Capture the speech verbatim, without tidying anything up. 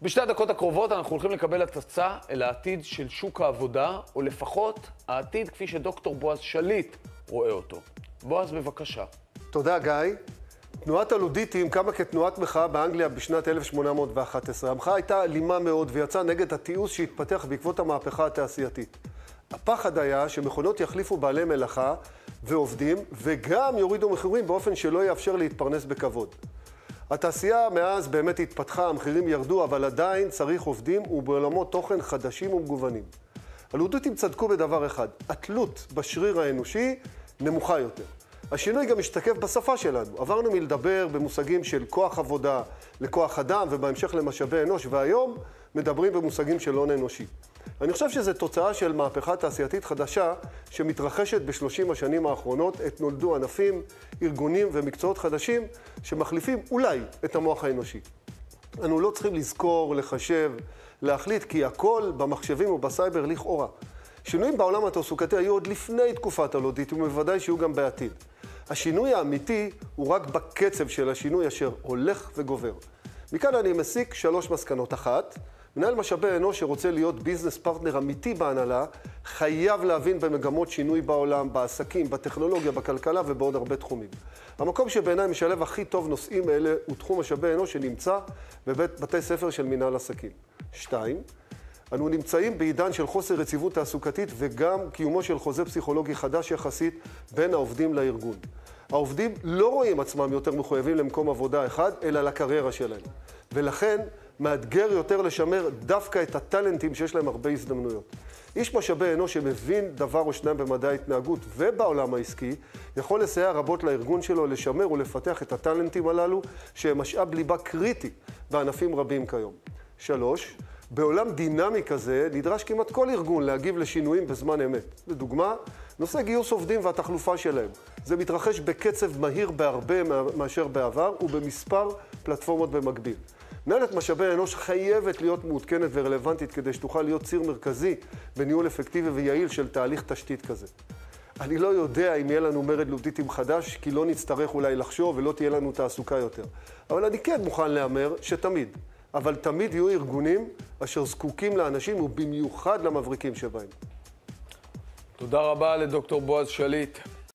בשתי הדקות הקרובות אנחנו הולכים לקבל הצצה אל העתיד של שוק העבודה, או לפחות העתיד כפי שדוקטור בועז שליט רואה אותו. בועז, בבקשה. תודה, גיא. תנועת הלודיטים קמה כתנועת מחאה באנגליה בשנת אלף שמונה מאות ואחת עשרה. המחאה הייתה אלימה מאוד ויצאה נגד התיעוש שהתפתח בעקבות המהפכה התעשייתית. הפחד היה שמכונות יחליפו בעלי מלאכה ועובדים, וגם יורידו מחירים באופן שלא יאפשר להתפרנס בכבוד. התעשייה מאז באמת התפתחה, המחירים ירדו, אבל עדיין צריך עובדים ובעולמות תוכן חדשים ומגוונים. הלודיטים צדקו בדבר אחד, התלות בשריר האנושי נמוכה יותר. השינוי גם משתקף בשפה שלנו. עברנו מלדבר במושגים של כוח עבודה לכוח אדם ובהמשך למשאבי אנוש, והיום מדברים במושגים של הון אנושי. אני חושב שזו תוצאה של מהפכה תעשייתית חדשה שמתרחשת בשלושים השנים האחרונות. עת נולדו ענפים, ארגונים ומקצועות חדשים שמחליפים אולי את המוח האנושי. אנו לא צריכים לזכור, לחשב, להחליט, כי הכל במחשבים ובסייבר לכאורה. שינויים בעולם התעסוקתי היו עוד לפני תקופת הלודיטים, ובוודאי שיהיו גם בעתיד. השינוי האמיתי הוא רק בקצב של השינוי אשר הולך וגובר. מכאן אני מסיק שלוש מסקנות. אחת, מנהל משאבי אנוש שרוצה להיות ביזנס פרטנר אמיתי בהנהלה, חייב להבין במגמות שינוי בעולם, בעסקים, בטכנולוגיה, בכלכלה ובעוד הרבה תחומים. המקום שבעיניי משלב הכי טוב נושאים אלה הוא תחום משאבי אנוש שנמצא בבית בתי ספר של מנהל עסקים. שתיים, אנו נמצאים בעידן של חוסר רציבות תעסוקתית וגם קיומו של חוזה פסיכולוגי חדש יחסית בין העובדים לארגון. העובדים לא רואים עצמם יותר מחויבים למקום עבודה אחד, אלא לקריירה שלהם. ולכן מאתגר יותר לשמר דווקא את הטלנטים שיש להם הרבה הזדמנויות. איש משאבי אנוש שמבין דבר או שניים במדעי ההתנהגות ובעולם העסקי, יכול לסייע רבות לארגון שלו לשמר ולפתח את הטלנטים הללו, שהם משאב ליבה קריטי בענפים רבים כיום. שלוש, בעולם דינמי כזה נדרש כמעט כל ארגון להגיב לשינויים בזמן אמת. לדוגמה, נושא גיוס עובדים והתחלופה שלהם. זה מתרחש בקצב מהיר בהרבה מאשר בעבר ובמספר פלטפורמות במקביל. מנהלת משאבי אנוש חייבת להיות מעודכנת ורלוונטית כדי שתוכל להיות ציר מרכזי בניהול אפקטיבי ויעיל של תהליך תשתית כזה. אני לא יודע אם יהיה לנו מרד לודיטים חדש, כי לא נצטרך אולי לחשוב ולא תהיה לנו תעסוקה יותר. אבל אני כן מוכן לאמר שתמיד, אבל תמיד יהיו ארגונים אשר זקוקים לאנשים ובמיוחד למבריקים שבהם. תודה רבה לדוקטור בועז שליט.